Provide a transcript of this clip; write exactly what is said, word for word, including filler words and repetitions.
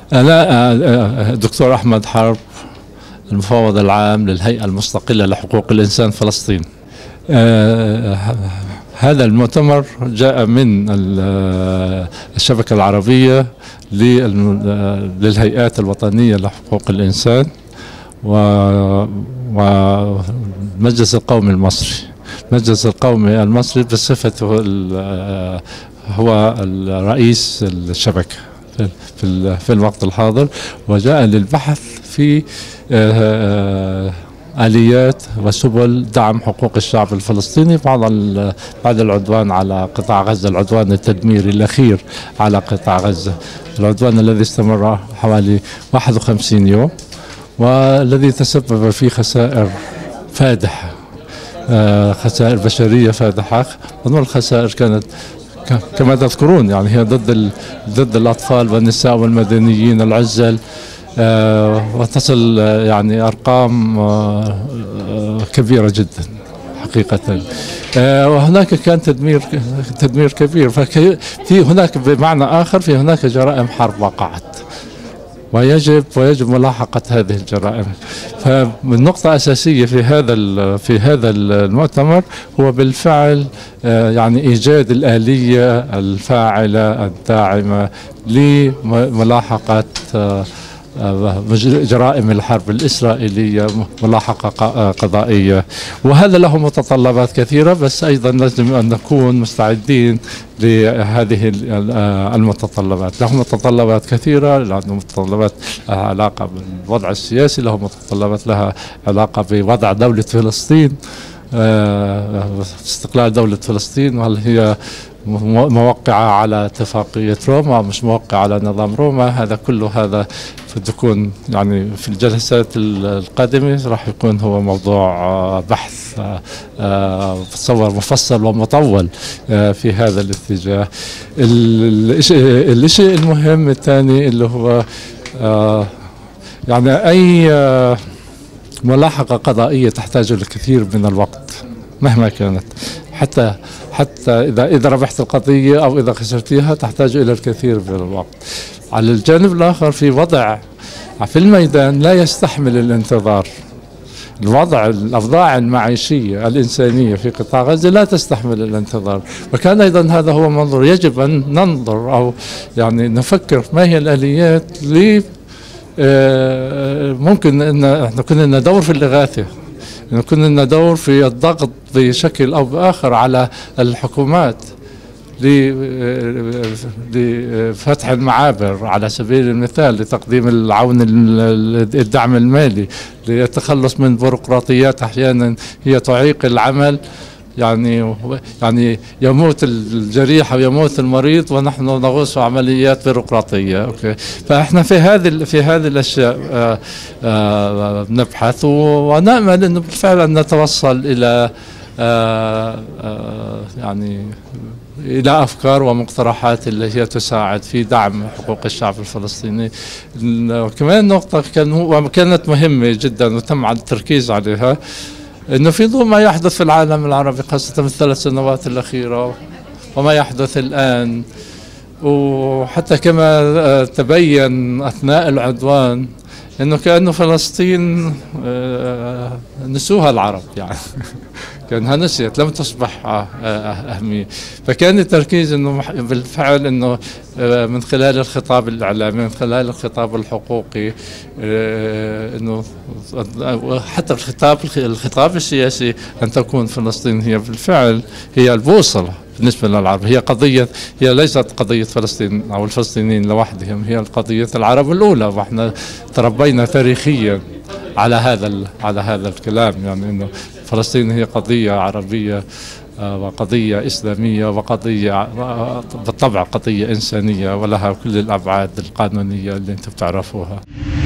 أنا دكتور أحمد حرب، المفوض العام للهيئة المستقلة لحقوق الإنسان فلسطين. هذا المؤتمر جاء من الشبكة العربية للهيئات الوطنية لحقوق الإنسان والمجلس القومي المصري. المجلس القومي المصري بصفته هو رئيس الشبكة في في الوقت الحاضر، وجاء للبحث في آليات وسبل دعم حقوق الشعب الفلسطيني بعد بعد العدوان على قطاع غزة، العدوان التدميري الأخير على قطاع غزة، العدوان الذي استمر حوالي واحد وخمسين يوم والذي تسبب في خسائر فادحة، خسائر بشرية فادحة. ومن الخسائر كانت كما تذكرون يعني هي ضد ضد الأطفال والنساء والمدنيين العزل، آه وتصل يعني أرقام آه كبيرة جدا حقيقة. آه وهناك كان تدمير تدمير كبير، ففي هناك بمعنى آخر في هناك جرائم حرب وقعت، ويجب ويجب ملاحقة هذه الجرائم. فمن نقطة أساسية في هذا في هذا المؤتمر هو بالفعل يعني إيجاد الآلية الفاعلة الداعمة لملاحقة جرائم الحرب الإسرائيلية، ملاحقة قضائية. وهذا له متطلبات كثيرة، بس أيضا لازم أن نكون مستعدين لهذه المتطلبات. له متطلبات كثيرة، له متطلبات لها علاقة بالوضع السياسي، له متطلبات لها علاقة بوضع دولة فلسطين، استقلال دولة فلسطين، وهل هي موقعة على اتفاقية روما مش موقعة على نظام روما. هذا كله هذا تكون يعني في الجلسات القادمة راح يكون هو موضوع بحث تصور مفصل ومطول في هذا الاتجاه. الشيء المهم الثاني اللي هو يعني أي ملاحقة قضائية تحتاج لكثير من الوقت مهما كانت، حتى حتى إذا إذا ربحت القضية أو إذا خسرتيها تحتاج إلى الكثير من الوقت. على الجانب الآخر في وضع في الميدان لا يستحمل الانتظار. الوضع الأوضاع المعيشية الإنسانية في قطاع غزة لا تستحمل الانتظار، وكان أيضا هذا هو منظور يجب أن ننظر أو يعني نفكر ما هي الآليات ل ممكن أن احنا كنا ندور في الإغاثة، كنا ندور في الضغط بشكل أو بآخر على الحكومات لفتح المعابر على سبيل المثال، لتقديم العون الدعم المالي، للتخلص من بيروقراطيات أحيانا هي تعيق العمل. يعني يعني يموت الجريح او يموت المريض ونحن نغوص في عمليات بيروقراطيه. اوكي، فاحنا في هذه في هذه الاشياء آآ آآ نبحث ونامل انه بالفعل ان نتوصل الى آآ آآ يعني الى افكار ومقترحات اللي هي تساعد في دعم حقوق الشعب الفلسطيني. وكمان نقطه كان وكانت مهمه جدا وتم التركيز عليها، انه في ضوء ما يحدث في العالم العربي خاصة في الثلاث سنوات الأخيرة وما يحدث الآن، وحتى كما تبين أثناء العدوان انه كأنه فلسطين نسوها العرب، يعني كأنها نسيت لم تصبح أهمية. فكان التركيز انه بالفعل انه من خلال الخطاب الإعلامي، من خلال الخطاب الحقوقي، انه حتى الخطاب الخطاب السياسي ان تكون فلسطين هي بالفعل هي البوصلة بالنسبة للعرب. هي قضية، هي ليست قضية فلسطين أو الفلسطينيين لوحدهم، هي قضية العرب الأولى، وإحنا تربينا تاريخيا على هذا على هذا الكلام، يعني إنه فلسطين هي قضية عربية وقضية إسلامية وقضية بالطبع قضية إنسانية ولها كل الأبعاد القانونية اللي أنتم بتعرفوها.